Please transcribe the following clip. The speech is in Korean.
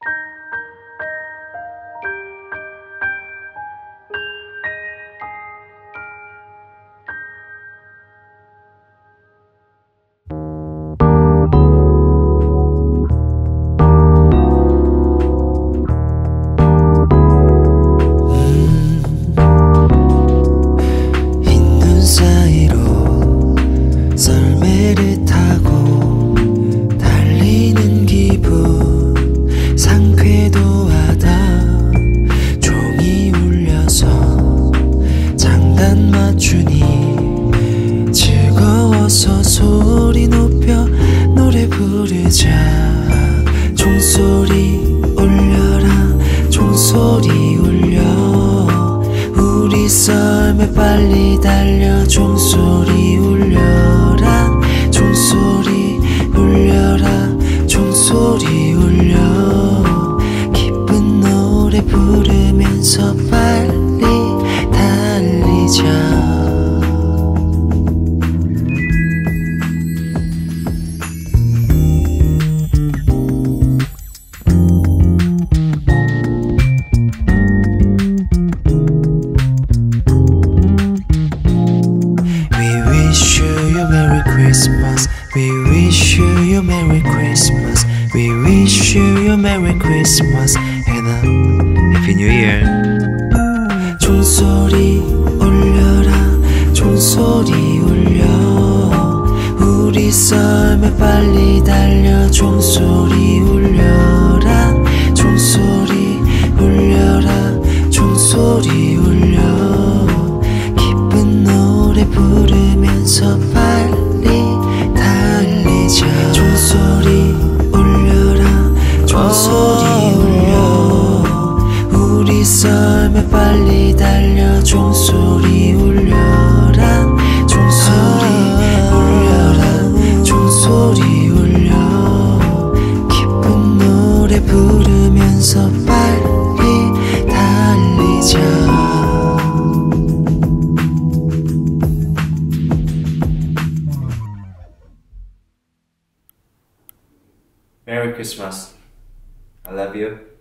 썰매를 타고 달리는 기분 상쾌도 하다. 종이 울려서 장단 맞추니 즐거워서 소리 높여 노래 부르자. 종소리 울려라 종소리 울려. 우리 썰매 빨리 달려 종소리 울려라 종소리 울려라 종소리 울려. 기쁜 노래 부르면서 빨리 달리자. We wish you a Merry Christmas. We wish you a Merry Christmas and a Happy New Year. 종소리 울려라 종소리 울려. 우리 썰매 빨리 달려 종소리 울려라 종소리 울려라 종소리 울려. 기쁜 노래 부르면서 빨리 달리자. 종소리 울려라 종소리 울려. 우리 썰매 빨리 달려 종소리 울려라 종소리 울려라 종소리 울려. 기쁜 노래 부르면서 빨리 달리자. Merry Christmas. I love you.